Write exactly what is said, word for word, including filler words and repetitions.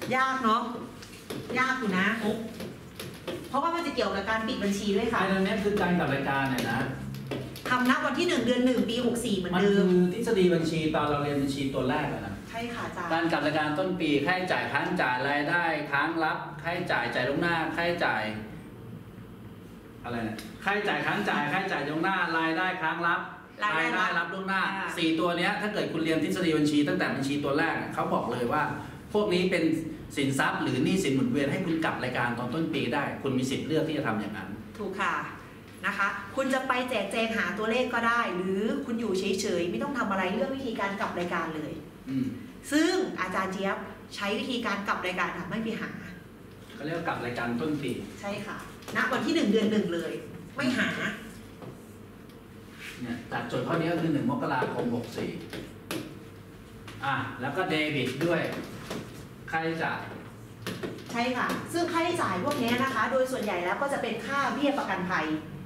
ยากเนาะยากอยู่นะเพราะว่ามันจะเกี่ยวกับการปิดบัญชีด้วยค่ะไอ้ตรงนี้คือการกับรายการเนี่ยนะทำนับวันที่หนึ่งเดือนหนึ่งปีหกสี่เหมือนเดิมมันคือทฤษฎีบัญชีตอนเราเรียนบัญชีตัวแรกนะใช่ค่ะอาจารย์การกับรายการต้นปีค่าใช้จ่ายค้างจ่ายรายได้ค้างรับค่าใช้จ่ายจ่ายล่วงหน้าค่าใช้จ่ายอะไรเนี่ยค่าใช้จ่ายค้างจ่ายค่าใช้จ่ายล่วงหน้ารายได้ค้างรับรายได้รับล่วงหน้าสี่ตัวนี้ถ้าเกิดคุณเรียนทฤษฎีบัญชีตั้งแต่บัญชีตัวแรกเขาบอกเลยว่าพวกนี้เป็นสินทรัพย์หรือหนี้สินหมุนเวียนให้คุณกลับรายการตอนต้นปีได้คุณมีสิทธิ์เลือกที่จะทำอย่างนั้นถูกค่ะนะคะคุณจะไปแจกแจงหาตัวเลขก็ได้ หรือคุณอยู่เฉยๆไม่ต้องทำอะไรเรื่องวิธีการกลับรายการเลยซึ่งอาจารย์เจี๊ยบใช้วิธีการกลับรายการทำให้ไปหาเขาเรียกว่ากลับรายการต้นปีใช่ค่ะณวันที่หนึ่งเดือนหนึ่งเลยไม่หาเนี่ยจากโจทย์ข้อนี้ก็คือหนึ่งมกราคมหกสี่อ่ะแล้วก็เดบิตด้วยค่าใช้จ่ายใช่ค่ะซึ่งค่าใช้จ่ายพวกนี้นะคะโดยส่วนใหญ่แล้วก็จะเป็นค่าเบี้ยประกันภัย